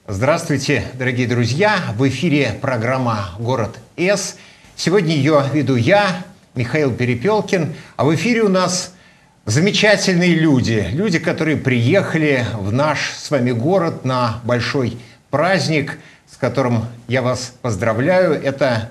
Здравствуйте, дорогие друзья! В эфире программа «Город С». Сегодня ее веду я, Михаил Перепелкин. А в эфире у нас замечательные люди. Люди, которые приехали в наш с вами город на большой праздник, с которым я вас поздравляю. Это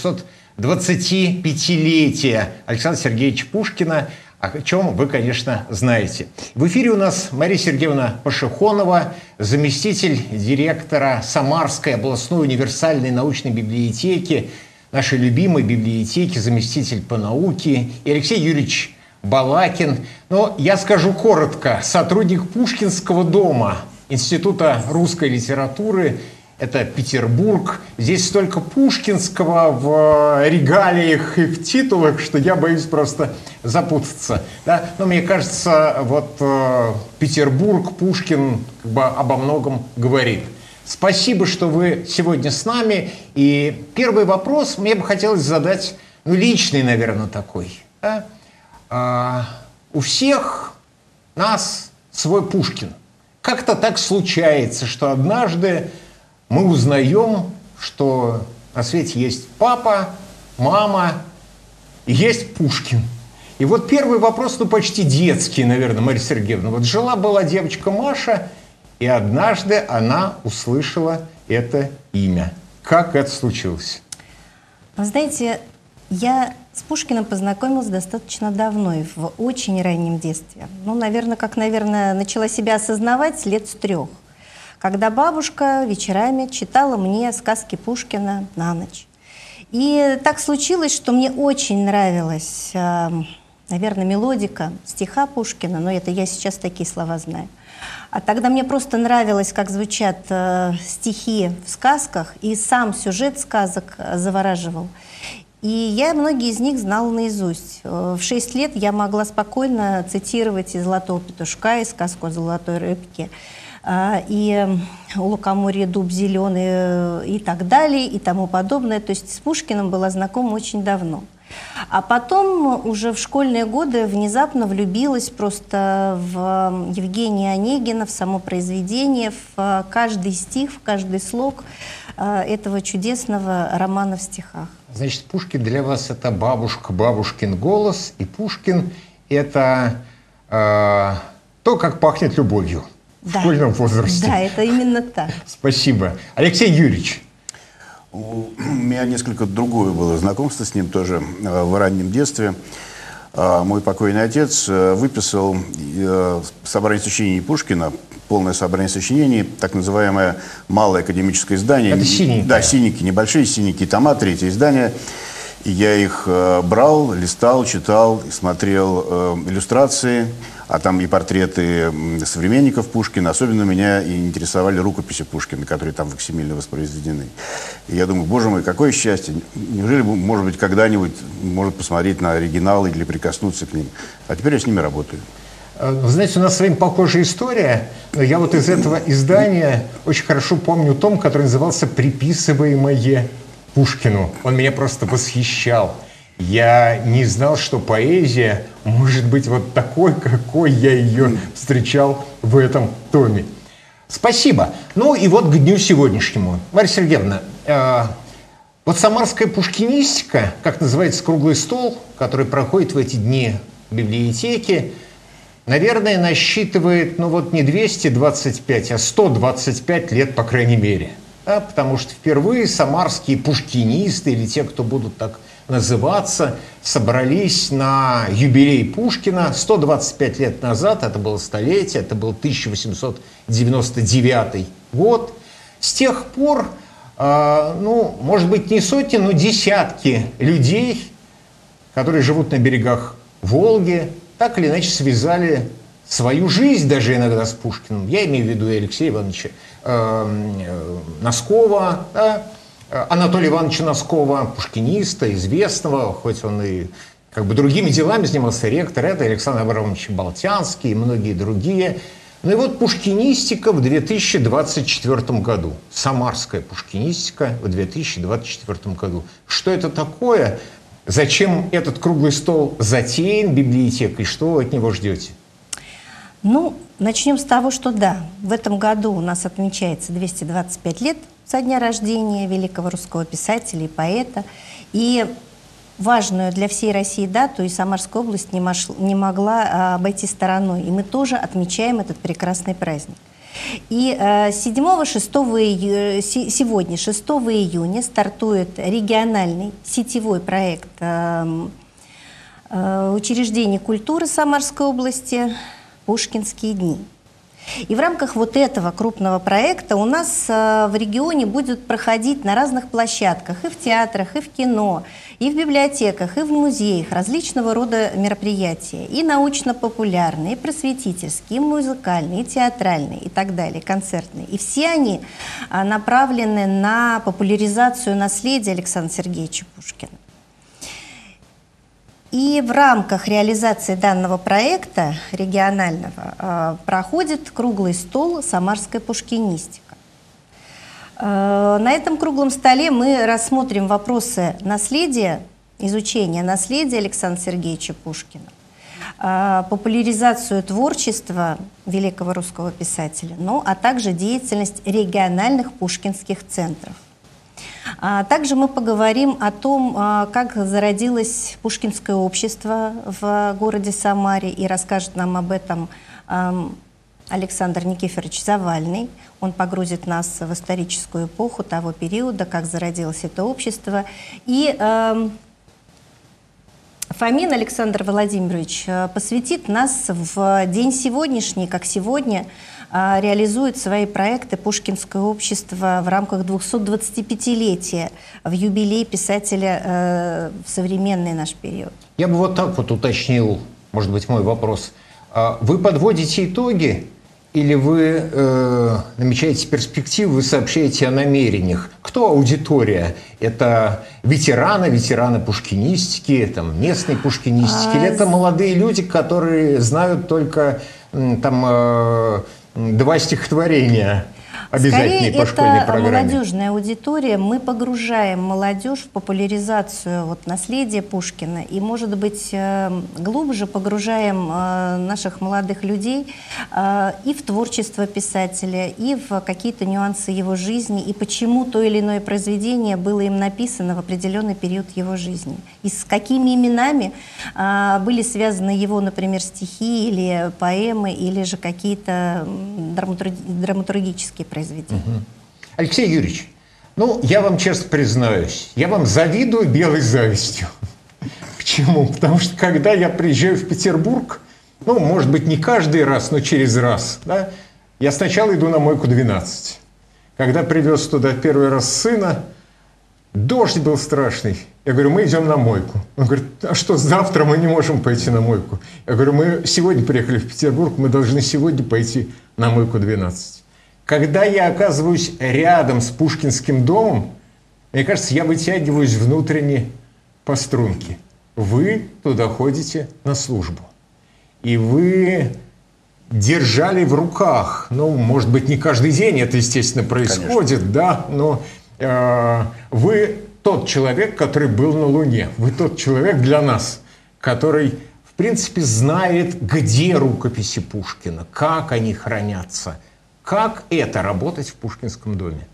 225-летие Александра Сергеевича Пушкина, о чем вы, конечно, знаете. В эфире у нас Мария Сергеевна Пашихонова, заместитель директора Самарской областной универсальной научной библиотеки, нашей любимой библиотеки, заместитель по науке, и Алексей Юрьевич Балакин. Но я скажу коротко: сотрудник Пушкинского дома, Института русской литературы. Это Петербург. Здесь столько пушкинского в регалиях и в титулах, что я боюсь просто запутаться. Да? Но мне кажется, вот Петербург, Пушкин как бы обо многом говорит. Спасибо, что вы сегодня с нами. И первый вопрос мне бы хотелось задать, личный, наверное, такой. Да? У всех нас свой Пушкин. Как-то так случается, что однажды мы узнаем, что на свете есть папа, мама и есть Пушкин. И вот первый вопрос, почти детский, наверное, Мария Сергеевна. Вот жила-была девочка Маша, и однажды она услышала это имя. Как это случилось? Вы знаете, я с Пушкиным познакомилась достаточно давно, и в очень раннем детстве. Наверное, начала себя осознавать лет с 3. Когда бабушка вечерами читала мне сказки Пушкина на ночь. И так случилось, что мне очень нравилась, наверное, мелодика стиха Пушкина, но это я сейчас такие слова знаю. А тогда мне просто нравилось, как звучат стихи в сказках, и сам сюжет сказок завораживал. И я многие из них знала наизусть. В 6 лет я могла спокойно цитировать и «Золотого петушка», и сказку о золотой рыбке, и «У лукоморья дуб зеленый» и так далее, и тому подобное. То есть с Пушкиным была знакома очень давно. А потом уже в школьные годы внезапно влюбилась просто в Евгения Онегина, в само произведение, в каждый стих, в каждый слог этого чудесного романа в стихах. Значит, Пушкин для вас это бабушка, бабушкин голос, и Пушкин это то, как пахнет любовью. Да. В школьном возрасте. Да, это именно так. Спасибо. Алексей Юрьевич. У меня несколько другое было знакомство с ним тоже в раннем детстве. Мой покойный отец выписал собрание сочинений Пушкина, полное собрание сочинений, так называемое малое академическое издание. Это синенькие. Да, синенькие, небольшие синенькие тома, 3-е издание. И я их брал, листал, читал, смотрел иллюстрации, а там и портреты современников Пушкина. Особенно меня и интересовали рукописи Пушкина, которые там факсимильно воспроизведены. И я думаю, боже мой, какое счастье! Неужели, может быть, когда-нибудь может посмотреть на оригиналы или прикоснуться к ним? А теперь я с ними работаю. Вы знаете, у нас с вами похожая история. Но я вот из этого издания очень хорошо помню том, который назывался «Приписываемое Пушкину». Он меня просто восхищал. Я не знал, что поэзия может быть вот такой, какой я ее встречал в этом томе. Спасибо. Ну и вот к дню сегодняшнему. Марья Сергеевна, вот самарская пушкинистика, как называется круглый стол, который проходит в эти дни в библиотеке, наверное, насчитывает, не 225, а 125 лет, по крайней мере. Да, потому что впервые самарские пушкинисты, или те, кто будут так называться, собрались на юбилей Пушкина 125 лет назад. Это было столетие, это был 1899 год. С тех пор, может быть, не сотни, но десятки людей, которые живут на берегах Волги, так или иначе связали свою жизнь даже иногда с Пушкиным. Я имею в виду и Алексея Ивановича Носкова, да? Анатолия Ивановича Носкова, пушкиниста, известного, хоть он и другими делами занимался, ректор, это Александр Абрамович Болтянский и многие другие. Ну и вот пушкинистика в 2024 году, самарская пушкинистика в 2024 году. Что это такое? Зачем этот круглый стол затеян библиотекой? Что вы от него ждете? Ну, начнем с того, что да, в этом году у нас отмечается 225 лет со дня рождения великого русского писателя и поэта. И важную для всей России дату и Самарская область не могла обойти стороной. И мы тоже отмечаем этот прекрасный праздник. И сегодня, 6 июня, стартует региональный сетевой проект учреждений культуры Самарской области «Пушкинские дни». И в рамках вот этого крупного проекта у нас в регионе будет проходить на разных площадках, и в театрах, и в кино, и в библиотеках, и в музеях различного рода мероприятия, и научно-популярные, и просветительские, и музыкальные, и театральные, и так далее, концертные. И все они направлены на популяризацию наследия Александра Сергеевича Пушкина. И в рамках реализации данного проекта регионального проходит круглый стол «Самарская пушкинистика». На этом круглом столе мы рассмотрим вопросы наследия, изучения наследия Александра Сергеевича Пушкина, популяризацию творчества великого русского писателя, ну а также деятельность региональных пушкинских центров. Также мы поговорим о том, как зародилось Пушкинское общество в городе Самаре, и расскажет нам об этом Александр Никифорович Завальный. Он погрузит нас в историческую эпоху того периода, как зародилось это общество. И Фомин Александр Владимирович посвятит нас в день сегодняшний, как сегодня реализует свои проекты Пушкинское общество в рамках 225-летия, в юбилей писателя в современный наш период. Я бы вот так вот уточнил, может быть, мой вопрос. Вы подводите итоги или вы намечаете перспективы, вы сообщаете о намерениях? Кто аудитория? Это ветераны пушкинистики, там, местной пушкинистики? Или это молодые люди, которые знают только там 2 стихотворения обязательные по школьной программе? Скорее, это молодежная аудитория. Мы погружаем молодежь в популяризацию наследия Пушкина и, может быть, глубже погружаем наших молодых людей и в творчество писателя, и в какие-то нюансы его жизни, и почему то или иное произведение было им написано в определенный период его жизни. И с какими именами были связаны его, например, стихи или поэмы, или же какие-то драматургические произведения. Алексей Юрьевич, ну, я вам честно признаюсь, я вам завидую белой завистью. Почему? Потому что, когда я приезжаю в Петербург, ну, может быть, не каждый раз, но через раз, да, я сначала иду на мойку 12. Когда привез туда первый раз сына, дождь был страшный. Я говорю, мы идем на мойку. Он говорит, а что, завтра мы не можем пойти на мойку? Я говорю, мы сегодня приехали в Петербург, мы должны сегодня пойти на мойку 12. Когда я оказываюсь рядом с Пушкинским домом, мне кажется, я вытягиваюсь внутренне по струнке. Вы туда ходите на службу. И вы держали в руках, ну, может быть, не каждый день это, естественно, происходит, конечно, да, но вы тот человек, который был на Луне. Вы тот человек для нас, который, в принципе, знает, где рукописи Пушкина, как они хранятся. Как это работать в Пушкинском доме?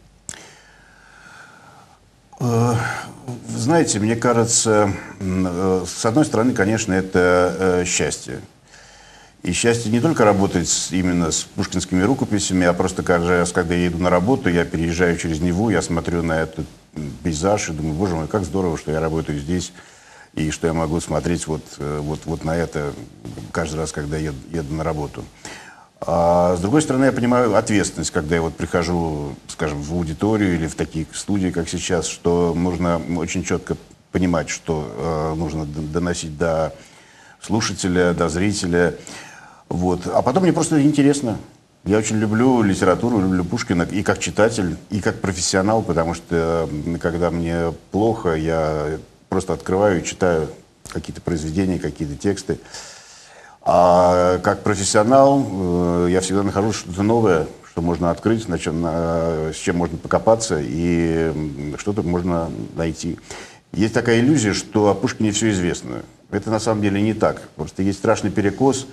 Знаете, мне кажется, с одной стороны, конечно, это счастье. И счастье не только работать именно с пушкинскими рукописями, а просто каждый раз, когда я еду на работу, я переезжаю через Неву, я смотрю на этот пейзаж и думаю, боже мой, как здорово, что я работаю здесь, и что я могу смотреть вот на это каждый раз, когда еду на работу. А с другой стороны, я понимаю ответственность, когда я вот прихожу, скажем, в аудиторию или в такие студии, как сейчас, что нужно очень четко понимать, что нужно доносить до слушателя, до зрителя. Вот. А потом мне просто интересно. Я очень люблю литературу, люблю Пушкина и как читатель, и как профессионал, потому что когда мне плохо, я просто открываю и читаю какие-то произведения, какие-то тексты. А как профессионал я всегда нахожу что-то новое, что можно открыть, с чем можно покопаться и что-то можно найти. Есть такая иллюзия, что о Пушкине все известно. Это на самом деле не так. Просто есть страшный перекос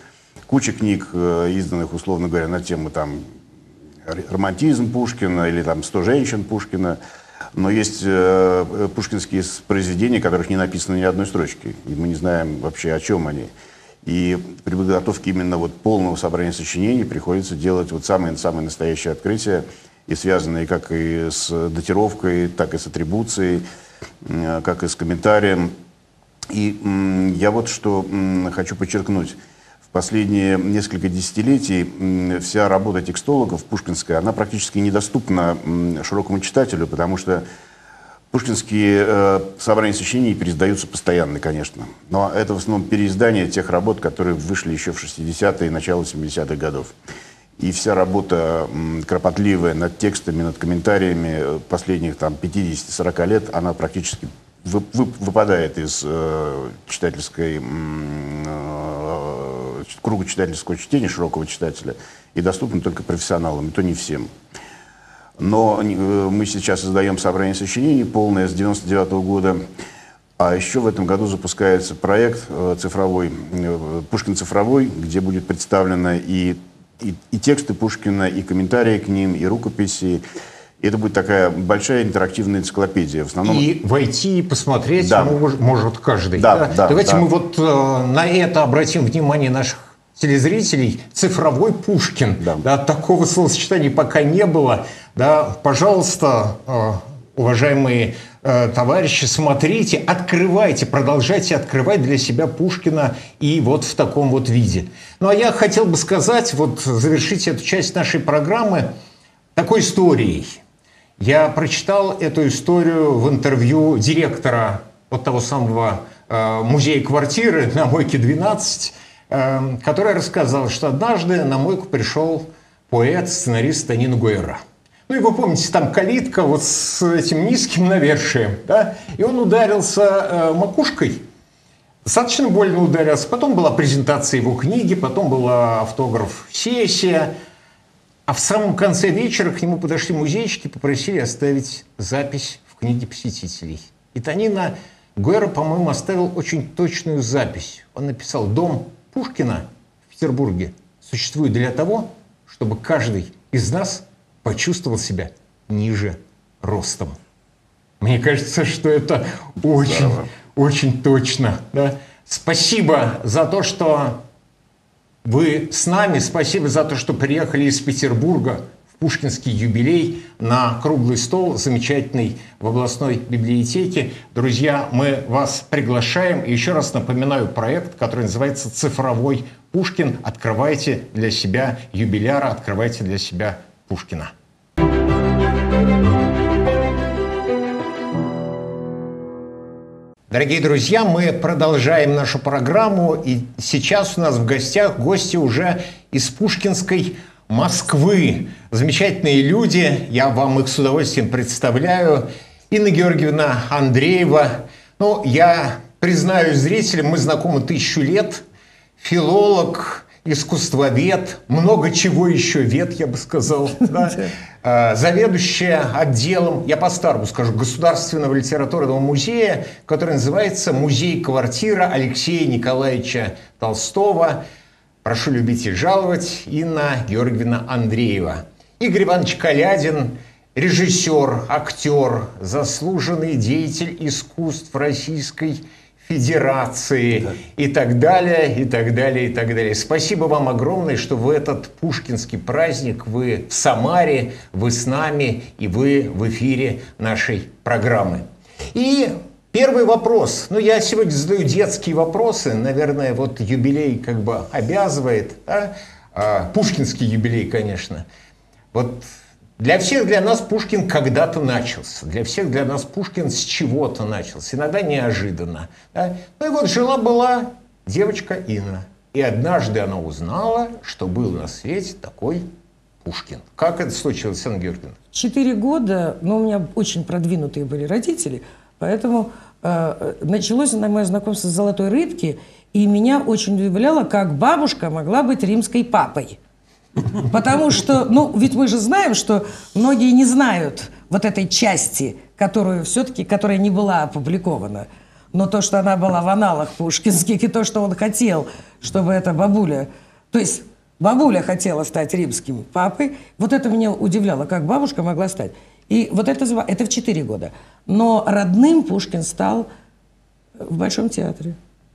куча книг, изданных, условно говоря, на тему там романтизм Пушкина или там 100 женщин Пушкина. Но есть пушкинские произведения, которых не написано ни одной строчки. И мы не знаем вообще, о чем они. И при подготовке именно вот полного собрания сочинений приходится делать вот самые настоящие открытия, и связанные как и с датировкой, так и с атрибуцией, как и с комментарием. И я вот что хочу подчеркнуть. В последние несколько десятилетий вся работа текстологов пушкинская, она практически недоступна широкому читателю, потому что пушкинские собрания сочинений переиздаются постоянно, конечно. Но это в основном переиздание тех работ, которые вышли еще в 60-е и начало 70-х годов. И вся работа кропотливая над текстами, над комментариями последних там 50-40 лет, она практически выпадает из круга читательского чтения, широкого читателя, и доступна только профессионалам, и то не всем. Но мы сейчас создаем собрание сочинений, полное с 99 года. А еще в этом году запускается проект цифровой, «Пушкин цифровой», где будет представлено и тексты Пушкина, и комментарии к ним, и рукописи. И это будет такая большая интерактивная энциклопедия. В основном... И войти и посмотреть может каждый. Давайте мы вот на это обратим внимание наших телезрителей. Цифровой Пушкин. Такого словосочетания пока не было. Пожалуйста, уважаемые товарищи, смотрите, открывайте, продолжайте открывать для себя Пушкина и вот в таком вот виде. Ну, а я хотел бы сказать, вот завершить эту часть нашей программы такой историей. Я прочитал эту историю в интервью директора вот того самого музея-квартиры на Мойке 12, который рассказал, что однажды на Мойку пришел поэт, сценарист Тонин Гуэра. Ну и вы помните, там калитка вот с этим низким навершием, да? И он ударился макушкой, достаточно больно ударился. Потом была презентация его книги, потом была автограф-сессия. А в самом конце вечера к нему подошли музейщики и попросили оставить запись в книге посетителей. И Тонина Гуэра, по-моему, оставил очень точную запись. Он написал: «Дом Пушкина в Петербурге существует для того, чтобы каждый из нас почувствовал себя ниже ростом». Мне кажется, что это очень точно. Да? Спасибо за то, что вы с нами. Спасибо за то, что приехали из Петербурга в Пушкинский юбилей на круглый стол, замечательный, в областной библиотеке. Друзья, мы вас приглашаем. И еще раз напоминаю проект, который называется «Цифровой Пушкин». Открывайте для себя юбиляра, открывайте для себя Пушкина. Дорогие друзья, мы продолжаем нашу программу, и сейчас у нас в гостях гости уже из пушкинской Москвы. Замечательные люди, я вам их с удовольствием представляю. Инна Георгиевна Андреева. Ну, я признаюсь зрителям, мы знакомы 1000 лет. Филолог, искусствовед, много чего еще вед, я бы сказал, да? Заведующая отделом, я по-старому скажу, Государственного литературного музея, который называется «Музей-квартира Алексея Николаевича Толстого». Прошу любить и жаловать, Инна Георгиевна Андреева. Игорь Иванович Колядин, режиссер, актер, заслуженный деятель искусств Российской Федерации, и так далее, и так далее, и так далее. Спасибо вам огромное, что в этот пушкинский праздник вы в Самаре, вы с нами, и вы в эфире нашей программы. И первый вопрос. Ну, я сегодня задаю детские вопросы. Наверное, вот юбилей как бы обязывает. Да? Пушкинский юбилей, конечно. Вот для всех для нас Пушкин когда-то начался. Для всех для нас Пушкин с чего-то начался. Иногда неожиданно. Да? Ну и вот жила-была девочка Инна. И однажды она узнала, что был на свете такой Пушкин. Как это случилось, Анна Георгиевна? 4 года, но у меня очень продвинутые были родители, поэтому началось мое знакомство с «Золотой рыбки», и меня очень удивляло, как бабушка могла быть римской папой. Потому что, ну, ведь мы же знаем, что многие не знают вот этой части, которая не была опубликована. Но то, что она была в аналах пушкинских, и то, что он хотел, чтобы эта бабуля То есть бабуля хотела стать римским папой. Вот это меня удивляло, как бабушка могла стать. И вот это в 4 года. Но родным Пушкин стал в Большом театре.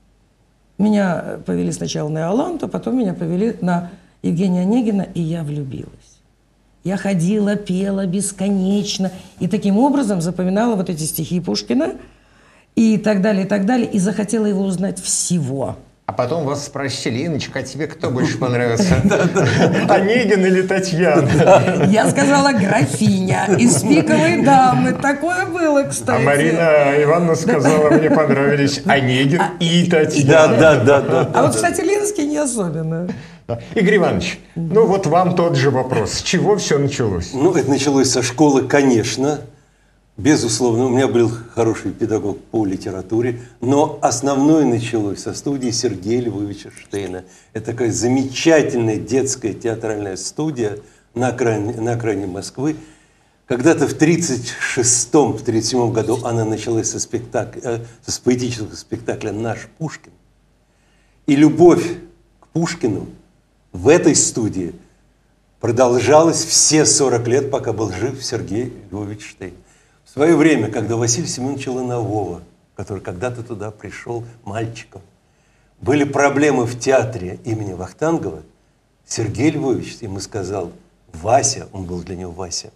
Меня повели сначала на Иоланту, потом меня повели на Евгения Онегина, и я влюбилась. Я ходила, пела бесконечно, и таким образом запоминала вот эти стихи Пушкина, и так далее, и захотела его узнать всего. А потом вас спросили: Инночка, а тебе кто больше понравился? Онегин или Татьяна? Я сказала: графиня из «Пиковой дамы». Такое было, кстати. А Марина Ивановна сказала: мне понравились Онегин и Татьяна. Да. А вот, кстати, Ленский не особенно. Игорь Иванович, ну вот вам тот же вопрос. С чего все началось? Ну, это началось со школы, конечно. Безусловно, у меня был хороший педагог по литературе, но основное началось со студии Сергея Львовича Штейна. Это такая замечательная детская театральная студия на окраине Москвы. Когда-то в 1936-1937 году она началась с поэтического спектакля «Наш Пушкин». И любовь к Пушкину в этой студии продолжалась все 40 лет, пока был жив Сергей Львович Штейн. В свое время, когда Василий Семенович Ланового, который когда-то туда пришел мальчиком, были проблемы в театре имени Вахтангова, Сергей Львович ему сказал: Вася, он был для него Вася,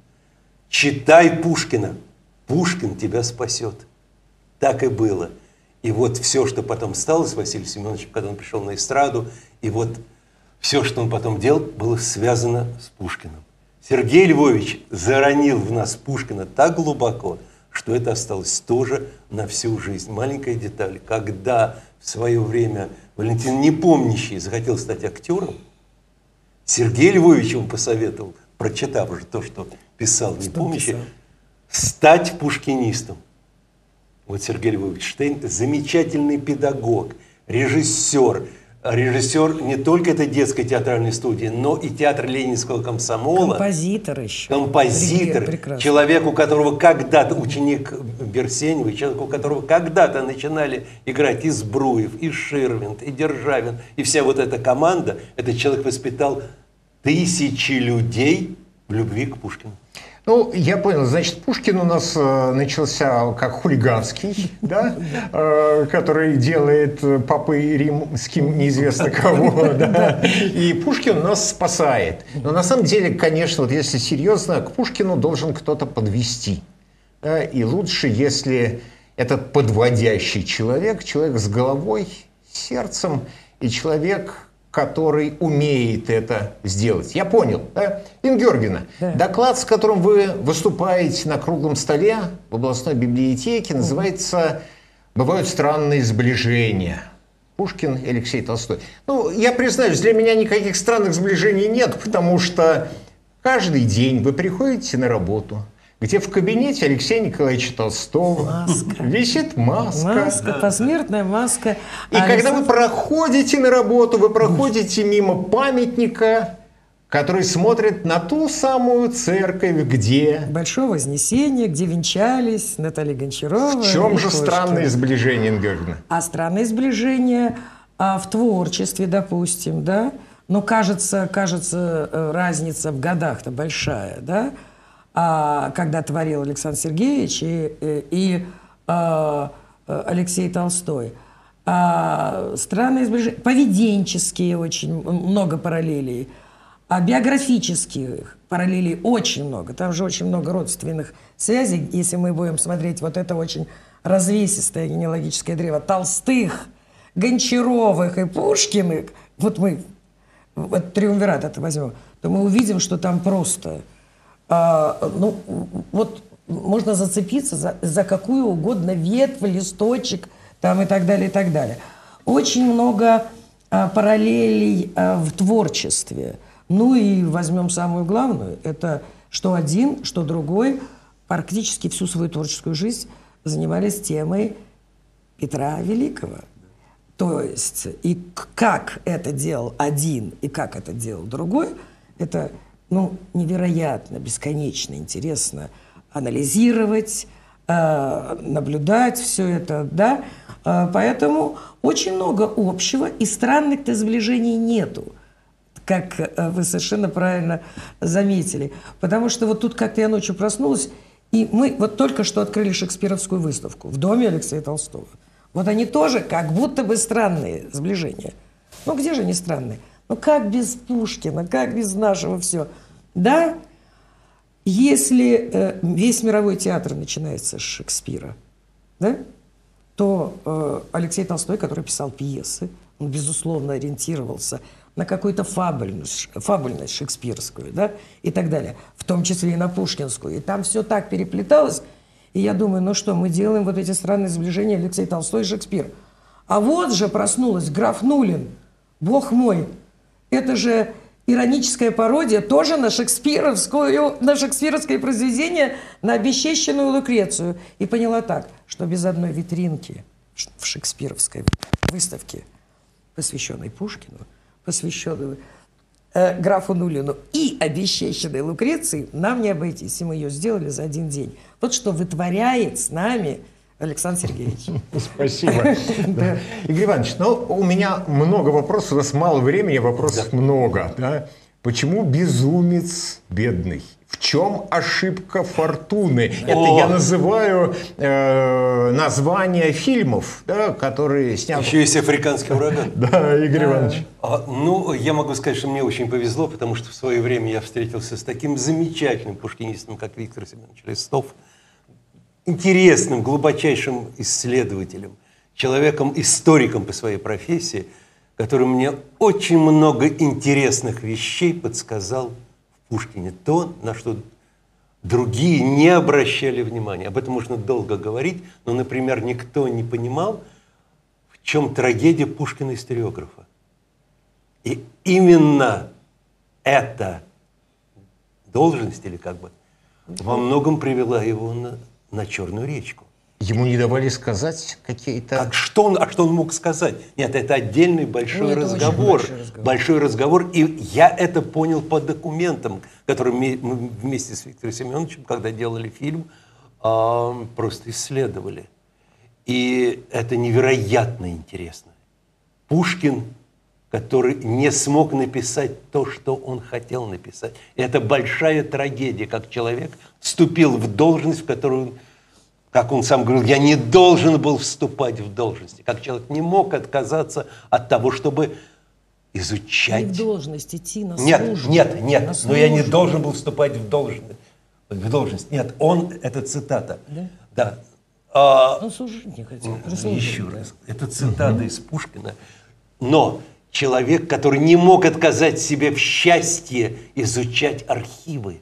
читай Пушкина, Пушкин тебя спасет. Так и было. И вот все, что потом стало с Василием Семеновичем, когда он пришел на эстраду, и вот все, что он потом делал, было связано с Пушкиным. Сергей Львович заронил в нас Пушкина так глубоко, что это осталось тоже на всю жизнь. Маленькая деталь. Когда в свое время Валентин Непомнящий захотел стать актером, Сергей Львович ему посоветовал, прочитав уже то, что писал Непомнящий, стать пушкинистом. Вот Сергей Львович Штейн – замечательный педагог, режиссер. Режиссер не только этой детской театральной студии, но и театра Ленинского комсомола. Композитор еще. Композитор. Человек, у которого когда-то, ученик Берсенева, человек, у которого когда-то начинали играть и Збруев, и Ширвинд, и Державин, и вся вот эта команда. Этот человек воспитал тысячи людей в любви к Пушкину. Ну, я понял. Значит, Пушкин у нас начался как хулиганский, да, который делает папой римским неизвестно кого, да, и Пушкин нас спасает. Но на самом деле, конечно, вот если серьезно, к Пушкину должен кто-то подвести. Да, и лучше, если этот подводящий человек, человек с головой, сердцем, и человек, который умеет это сделать. Я понял, да? Инна Георгиевна, да. Доклад, с которым вы выступаете на круглом столе в областной библиотеке, называется «Бывают странные сближения». Пушкин и Алексей Толстой. Ну, я признаюсь, для меня никаких странных сближений нет, потому что каждый день вы приходите на работу, где в кабинете Алексея Николаевича Толстого висит маска. Маска, посмертная маска. И когда вы проходите на работу, вы проходите мимо памятника, который смотрит на ту самую церковь, где... Большое Вознесение, где венчались Наталья Гончарова. В чем же странное сближение, Инна Георгиевна? А странное сближение в творчестве, допустим, да? Но кажется, разница в годах-то большая, да? Когда творил Александр Сергеевич и Алексей Толстой. Странные сближения, поведенческие очень много параллелей, биографических параллелей очень много. Там же очень много родственных связей. Если мы будем смотреть вот это очень развесистое генеалогическое древо Толстых, Гончаровых и Пушкиных, вот мы вот триумвират это возьмем, то мы увидим, что там просто... ну, вот можно зацепиться за какую угодно ветвь, листочек там и так далее, и так далее. Очень много параллелей в творчестве. Ну и возьмем самую главную, это что один, что другой практически всю свою творческую жизнь занимались темой Петра Великого. То есть и как это делал один, и как это делал другой, это... Ну, невероятно, бесконечно интересно анализировать, наблюдать все это, да. Поэтому очень много общего, и странных-то сближений нету, как вы совершенно правильно заметили. Потому что вот тут как-то я ночью проснулась, и мы вот только что открыли шекспировскую выставку в доме Алексея Толстого. Вот они тоже как будто бы странные сближения. Ну где же они странные? Ну как без Пушкина, как без нашего все? Да, если весь мировой театр начинается с Шекспира, да, то Алексей Толстой, который писал пьесы, он, безусловно, ориентировался на какую-то фабульность шекспировскую, да, и так далее, в том числе и на пушкинскую. И там все так переплеталось, и я думаю, ну что, мы делаем вот эти странные сближения Алексей Толстой и Шекспир. А вот же проснулась граф Нулин, бог мой, это же ироническая пародия тоже на шекспировское произведение, на обесчещенную Лукрецию. И поняла так, что без одной витринки в шекспировской выставке, посвященной Пушкину, посвященной графу Нулину и обесчещенной Лукреции, нам не обойтись. И мы ее сделали за один день. Вот что вытворяет с нами Александр Сергеевич. Спасибо. Игорь Иванович, ну, у меня много вопросов, у нас мало времени, вопросов много. Да? Почему безумец бедный? В чем ошибка фортуны? Это я называю названия фильмов, да, которые сняты. Еще есть «Африканский ураган». Да, Игорь Иванович. Ну, я могу сказать, что мне очень повезло, потому что в свое время я встретился с таким замечательным пушкинистом, как Виктор Семенович Листов, интересным, глубочайшим исследователем, человеком, историком по своей профессии, который мне очень много интересных вещей подсказал в Пушкине. То, на что другие не обращали внимания. Об этом можно долго говорить, но, например, никто не понимал, в чем трагедия Пушкина-историографа. И именно эта должность, или как бы, во многом привела его на Черную речку. Ему не давали сказать какие-то... Что он мог сказать? Нет, это отдельный большой разговор. Большой разговор. И я это понял по документам, которые мы вместе с Виктором Семеновичем, когда делали фильм, просто исследовали. И это невероятно интересно. Пушкин, который не смог написать то, что он хотел написать. Это большая трагедия, как человек вступил в должность, в которую, как он сам говорил, я не должен был вступать в должности. Как человек не мог отказаться от того, чтобы изучать... Не в должность, идти на Нет, службу. но я не должен был вступать в должность. Нет, это цитата. Да. Он служить не хотел. Еще раз. Это цитата из Пушкина. Но человек, который не мог отказать себе в счастье изучать архивы.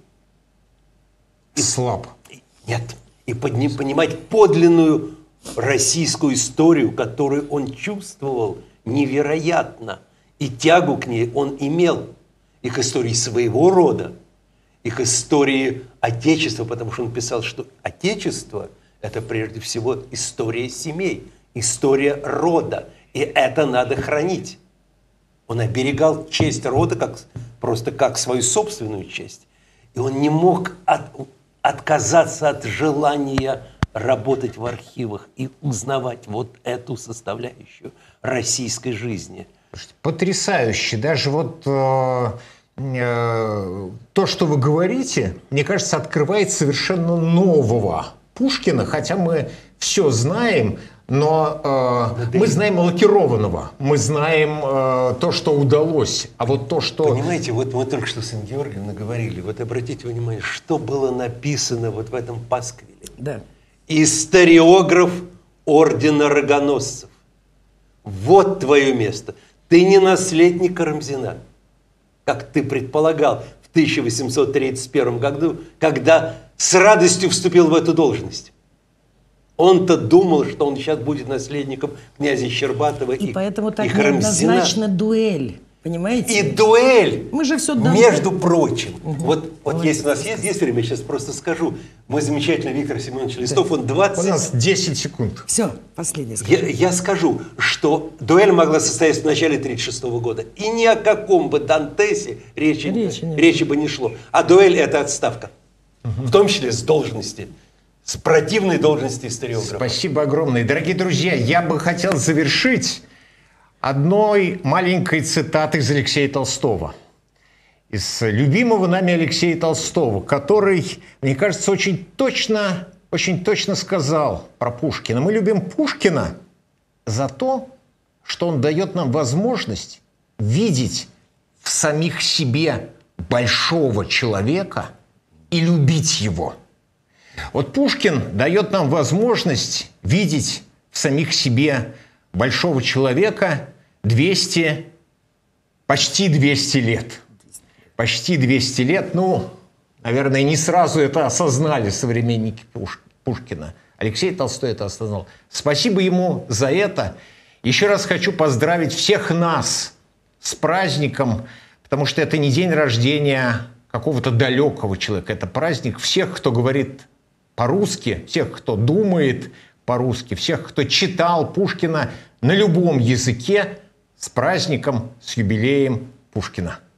Слаб. Нет. И понимать подлинную российскую историю, которую он чувствовал невероятно. И тягу к ней он имел. Их истории своего рода, их истории Отечества, потому что он писал, что Отечество – это прежде всего история семей, история рода. И это надо хранить. Он оберегал честь рода просто как свою собственную честь. И он не мог отказаться от желания работать в архивах и узнавать вот эту составляющую российской жизни. Потрясающе. Даже вот то, что вы говорите, мне кажется, открывает совершенно нового Пушкина, хотя мы все знаем, но мы знаем лакированного, мы знаем то, что удалось, а вот то, что... Понимаете, вот мы только что с Инной Георгиевной говорили, вот обратите внимание, что было написано вот в этом пасквиле. Да. Историограф ордена рогоносцев. Вот твое место. Ты не наследник Карамзина, как ты предполагал в 1831 году, когда с радостью вступил в эту должность. Он-то думал, что он сейчас будет наследником князя Щербатова и поэтому так Карамзина. неоднозначно дуэль, понимаете? И дуэль, Мы же все между прочим. Вот если у нас есть время, я сейчас просто скажу. Мой замечательный Виктор Семенович Листов, он 20... У нас 10 секунд. Все, последнее скажу. Я скажу, что дуэль могла состояться в начале 1936 года. И ни о каком бы Дантесе речи бы не шло. А дуэль – это отставка. В том числе с должности с противной должности историографа. Спасибо огромное. Дорогие друзья, я бы хотел завершить одной маленькой цитатой из Алексея Толстого. Из любимого нами Алексея Толстого, который, мне кажется, очень точно сказал про Пушкина. Мы любим Пушкина за то, что он дает нам возможность видеть в самих себе большого человека и любить его. Вот Пушкин дает нам возможность видеть в самих себе большого человека почти 200 лет. Почти 200 лет, наверное, не сразу это осознали современники Пушкина. Алексей Толстой это осознал. Спасибо ему за это. Еще раз хочу поздравить всех нас с праздником, потому что это не день рождения какого-то далекого человека. Это праздник всех, кто говорит по-русски, всех, кто думает по-русски, всех, кто читал Пушкина на любом языке. С праздником, с юбилеем Пушкина.